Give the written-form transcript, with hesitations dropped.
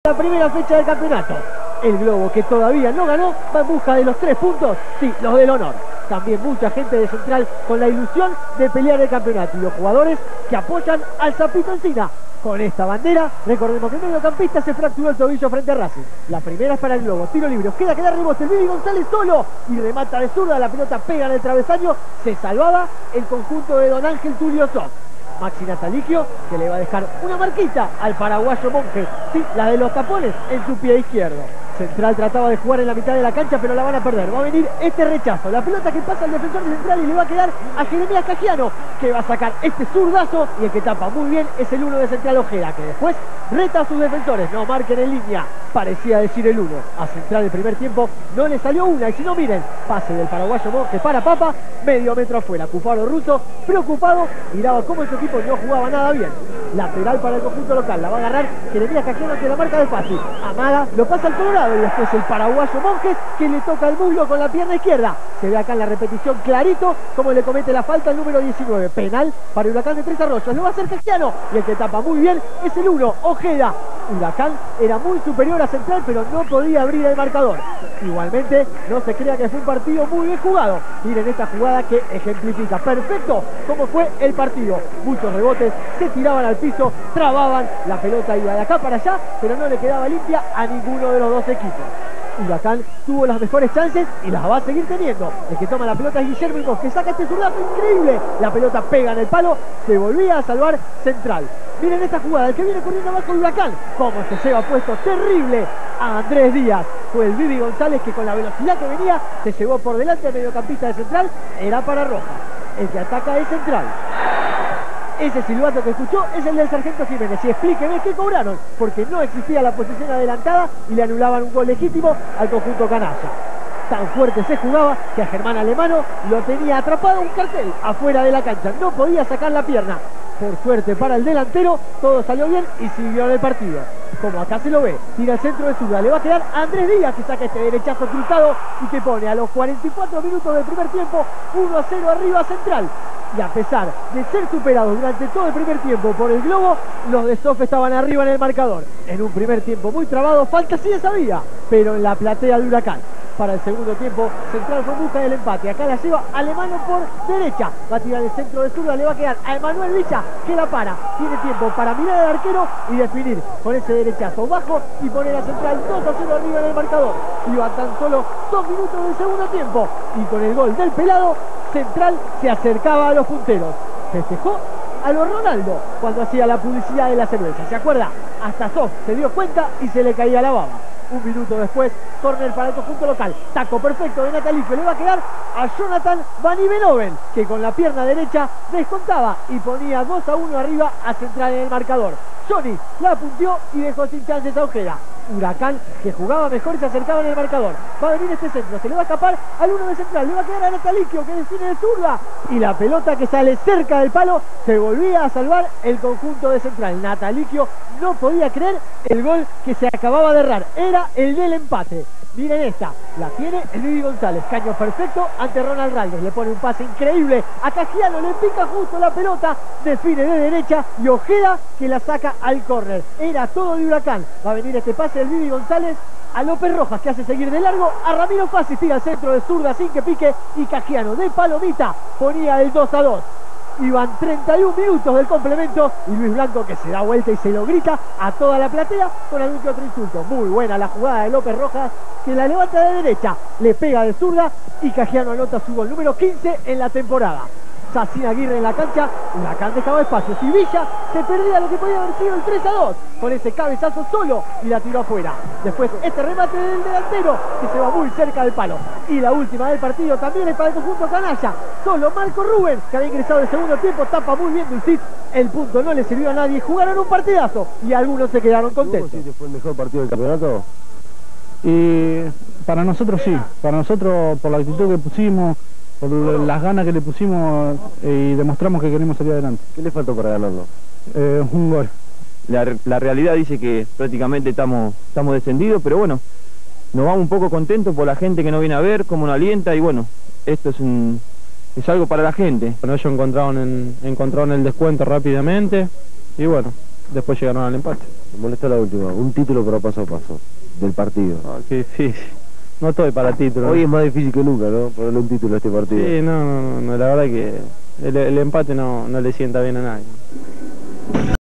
La primera fecha del campeonato. El Globo, que todavía no ganó, va en busca de los 3 puntos, sí, los del honor. También mucha gente de Central con la ilusión de pelear el campeonato y los jugadores que apoyan al Zapito Encina. Con esta bandera, recordemos que el mediocampista se fracturó el tobillo frente a Racing. La primera es para el Globo, tiro libre, queda rebote, el Vivi González solo y remata de zurda, la pelota pega en el travesaño, se salvaba el conjunto de Don Ángel Tulio Soc. Maxi Natalicio, que le va a dejar una marquita al paraguayo Monge, sí, la de los tapones en su pie izquierdo. Central trataba de jugar en la mitad de la cancha, pero la van a perder. Va a venir este rechazo, la pelota que pasa al defensor de Central y le va a quedar a Jeremías Cajiano, que va a sacar este zurdazo, y el que tapa muy bien es el 1 de Central Ojeda, que después reta a sus defensores, no marquen en línea, parecía decir el 1. A Central el primer tiempo no le salió una, y si no miren, pase del paraguayo Monge para Papa, medio metro afuera. Cufaro Russo, preocupado, miraba cómo su equipo no jugaba nada bien. Lateral para el conjunto local, la va a agarrar Jeremías Cajiano, que la marca de fácil. Amaga, lo pasa al Colorado, y después el paraguayo Monjes, que le toca el muslo con la pierna izquierda. Se ve acá en la repetición clarito cómo le comete la falta el número 19. Penal para Huracán de Tres Arroyos. Lo va a hacer Cajiano, y el que tapa muy bien es el 1, Ojeda. Huracán era muy superior a Central, pero no podía abrir el marcador. Igualmente, no se crea que fue un partido muy bien jugado. Miren esta jugada que ejemplifica perfecto cómo fue el partido. Muchos rebotes, se tiraban al piso, trababan, la pelota iba de acá para allá, pero no le quedaba limpia a ninguno de los dos equipos. Huracán tuvo las mejores chances y las va a seguir teniendo. El que toma la pelota es Guillermo Imos, que saca este zurdazo increíble. La pelota pega en el palo, se volvía a salvar Central. Miren esta jugada, el que viene corriendo abajo de Huracán, cómo se lleva puesto terrible a Andrés Díaz. Fue el Vivi González que con la velocidad que venía se llevó por delante al mediocampista de Central, era para Roja. El que ataca es Central. Ese silbato que escuchó es el del sargento Jiménez. Y explíqueme qué cobraron, porque no existía la posición adelantada y le anulaban un gol legítimo al conjunto canalla. Tan fuerte se jugaba que a Germán Alemano lo tenía atrapado un cartel afuera de la cancha. No podía sacar la pierna. Por suerte para el delantero, todo salió bien y siguió en el partido. Como acá se lo ve, tira el centro de zurda, le va a quedar a Andrés Díaz, que saca este derechazo cruzado y que pone a los 44 minutos del primer tiempo 1-0 arriba a Central. Y a pesar de ser superados durante todo el primer tiempo por el Globo, los de Sof estaban arriba en el marcador. En un primer tiempo muy trabado, falta sí sabía, pero en la platea de Huracán. Para el segundo tiempo, Central fue en busca del empate. Acá la lleva Alemano por derecha. Va a tirar el centro de zurda, le va a quedar a Emanuel Villa, que la para. Tiene tiempo para mirar al arquero y definir con ese derechazo bajo y poner a Central 2-0 arriba en el marcador. Iba tan solo 2 minutos del segundo tiempo. Y con el gol del pelado, Central se acercaba a los punteros. Festejó a lo Ronaldo cuando hacía la publicidad de la cerveza. ¿Se acuerda? Hasta Sof se dio cuenta y se le caía la baba. Un minuto después, córner para el conjunto local. Taco perfecto de Natalicio. Le va a quedar a Jonathan Van Ivenoven, que con la pierna derecha descontaba y ponía 2-1 arriba a Central en el marcador. Johnny la apunteó y dejó sin chances a Ojeda. Huracán, que jugaba mejor y se acercaba en el marcador. Va a venir este centro, se le va a escapar al 1 de Central. Le va a quedar a Natalicio, que define de zurda. Y la pelota que sale cerca del palo, se volvía a salvar el conjunto de Central. Natalicio no podía creer el gol que se acababa de errar. Era el del empate. Miren esta, la tiene el Vivi González, caño perfecto ante Ronald Raldes, le pone un pase increíble a Cajiano, le pica justo la pelota, define de derecha y Ojeda que la saca al córner. Era todo de Huracán. Va a venir este pase del Vivi González a López Rojas, que hace seguir de largo a Ramiro Fassi, tira al centro de zurda sin que pique y Cajiano de palomita ponía el 2-2. Iban 31 minutos del complemento y Luis Blanco, que se da vuelta y se lo grita a toda la platea con algún que otro insulto. Muy buena la jugada de López Rojas, que la levanta de derecha, le pega de zurda y Cajiano anota su gol número 15 en la temporada. Sacín Aguirre en la cancha, Huracán dejaba espacios y Villa se perdía lo que podía haber sido el 3-2 con ese cabezazo solo y la tiró afuera. Después este remate del delantero que se va muy cerca del palo. Y la última del partido también es para el conjunto canalla. Solo Marco Rubén, que había ingresado el segundo tiempo, tapa muy bien Dulcit. El punto no le sirvió a nadie, jugaron un partidazo y algunos se quedaron contentos. ¿Sí fue el mejor partido del campeonato? Y para nosotros sí, para nosotros por la actitud que pusimos, por las ganas que le pusimos y demostramos que queremos salir adelante. ¿Qué le faltó para ganarlo? Un gol. La realidad dice que prácticamente estamos descendidos, pero bueno, nos vamos un poco contentos por la gente que nos viene a ver, cómo nos alienta y bueno, esto es algo para la gente. Bueno, ellos encontraron el descuento rápidamente y bueno, después llegaron al empate. Me molesta la última. Un título pero paso a paso del partido. Qué difícil. No estoy para título. Hoy es más difícil que nunca, ¿no? Ponerle un título a este partido. Sí, no, la verdad que el empate no le sienta bien a nadie.